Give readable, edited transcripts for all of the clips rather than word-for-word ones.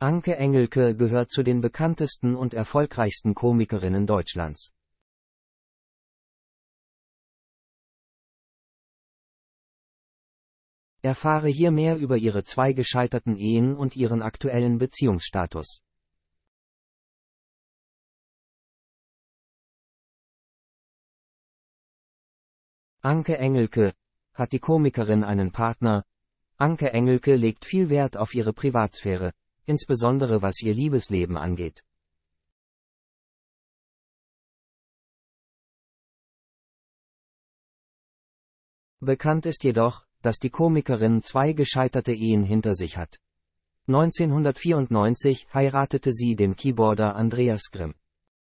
Anke Engelke gehört zu den bekanntesten und erfolgreichsten Komikerinnen Deutschlands. Erfahre hier mehr über ihre 2 gescheiterten Ehen und ihren aktuellen Beziehungsstatus. Anke Engelke. Hat die Komikerin einen Partner? Anke Engelke legt viel Wert auf ihre Privatsphäre, insbesondere was ihr Liebesleben angeht. Bekannt ist jedoch, dass die Komikerin 2 gescheiterte Ehen hinter sich hat. 1994 heiratete sie den Keyboarder Andreas Grimm.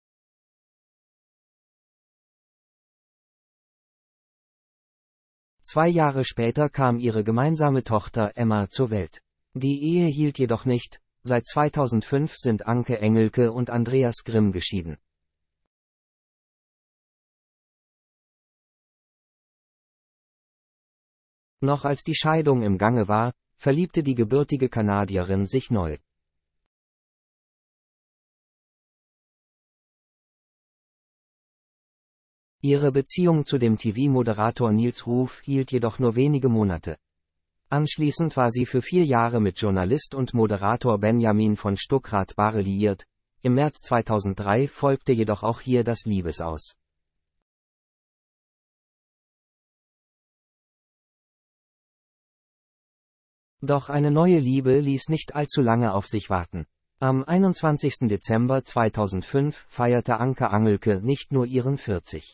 Zwei Jahre später kam ihre gemeinsame Tochter Emma zur Welt. Die Ehe hielt jedoch nicht, seit 2005 sind Anke Engelke und Andreas Grimm geschieden. Noch als die Scheidung im Gange war, verliebte die gebürtige Kanadierin sich neu. Ihre Beziehung zu dem TV-Moderator Nils Ruf hielt jedoch nur wenige Monate. Anschließend war sie für 4 Jahre mit Journalist und Moderator Benjamin von Stuckrad-Barre liiert, im März 2003 folgte jedoch auch hier das Liebesaus. Doch eine neue Liebe ließ nicht allzu lange auf sich warten. Am 21. Dezember 2005 feierte Anke Engelke nicht nur ihren 40.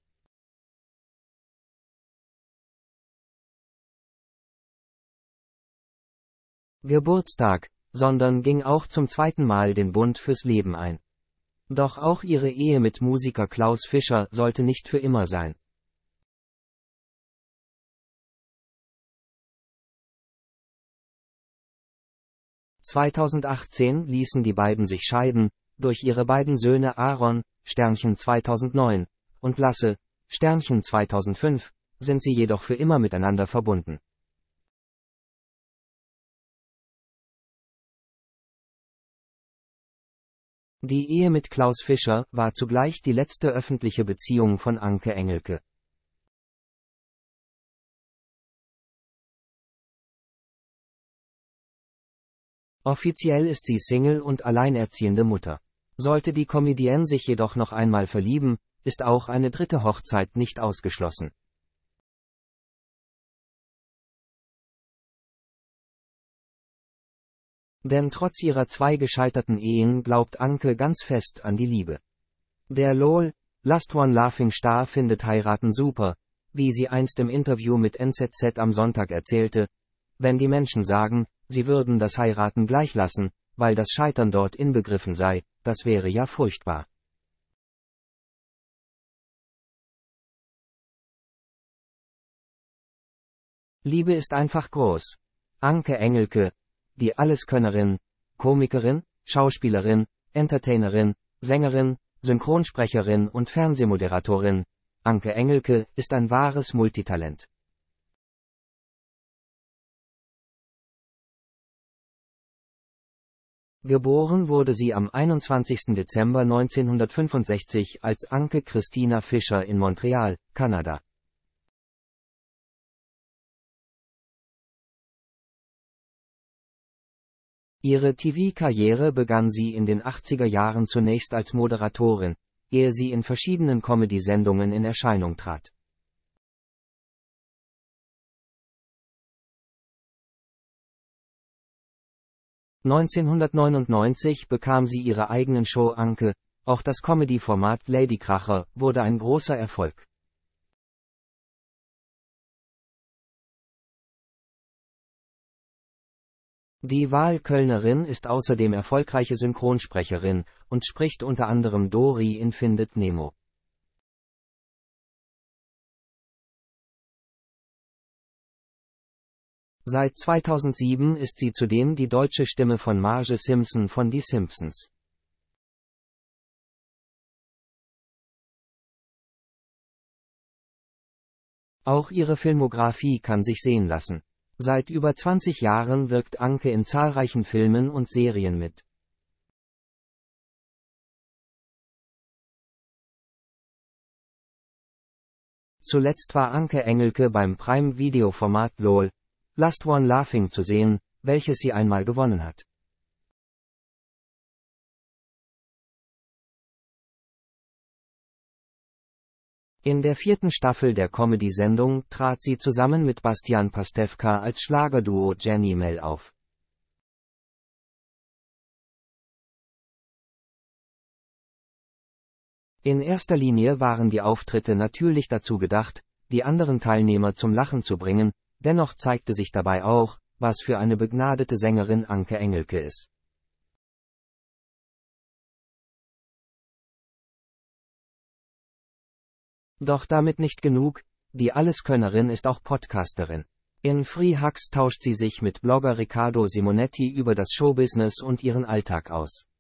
Geburtstag, sondern ging auch zum 2. Mal den Bund fürs Leben ein. Doch auch ihre Ehe mit Musiker Klaus Fischer sollte nicht für immer sein. (2018) ließen die beiden sich scheiden, durch ihre beiden Söhne Aaron, (2009), und Lasse, (2005), sind sie jedoch für immer miteinander verbunden. Die Ehe mit Klaus Fischer war zugleich die letzte öffentliche Beziehung von Anke Engelke. Offiziell ist sie Single und alleinerziehende Mutter. Sollte die Comedienne sich jedoch noch einmal verlieben, ist auch eine 3. Hochzeit nicht ausgeschlossen. Denn trotz ihrer 2 gescheiterten Ehen glaubt Anke ganz fest an die Liebe. Der LOL, Last One Laughing Star findet Heiraten super, wie sie einst im Interview mit NZZ am Sonntag erzählte: Wenn die Menschen sagen, sie würden das Heiraten gleich lassen, weil das Scheitern dort inbegriffen sei, das wäre ja furchtbar. Liebe ist einfach groß. Anke Engelke, die Alleskönnerin, Komikerin, Schauspielerin, Entertainerin, Sängerin, Synchronsprecherin und Fernsehmoderatorin, Anke Engelke ist ein wahres Multitalent. Geboren wurde sie am 21. Dezember 1965 als Anke Christina Fischer in Montreal, Kanada. Ihre TV-Karriere begann sie in den 80er Jahren zunächst als Moderatorin, ehe sie in verschiedenen Comedy-Sendungen in Erscheinung trat. (1999) bekam sie ihre eigenen Show Anke, auch das Comedy-Format Ladykracher wurde ein großer Erfolg. Die Wahlkölnerin ist außerdem erfolgreiche Synchronsprecherin und spricht unter anderem Dory in Findet Nemo. Seit 2007 ist sie zudem die deutsche Stimme von Marge Simpson von Die Simpsons. Auch ihre Filmografie kann sich sehen lassen. Seit über 20 Jahren wirkt Anke in zahlreichen Filmen und Serien mit. Zuletzt war Anke Engelke beim Prime-Video-Format LOL, Last One Laughing zu sehen, welches sie einmal gewonnen hat. In der 4. Staffel der Comedy-Sendung trat sie zusammen mit Bastian Pastewka als Schlagerduo Jenny Mel auf. In erster Linie waren die Auftritte natürlich dazu gedacht, die anderen Teilnehmer zum Lachen zu bringen, dennoch zeigte sich dabei auch, was für eine begnadete Sängerin Anke Engelke ist. Doch damit nicht genug, die Alleskönnerin ist auch Podcasterin. In Free Hux tauscht sie sich mit Blogger Riccardo Simonetti über das Showbusiness und ihren Alltag aus.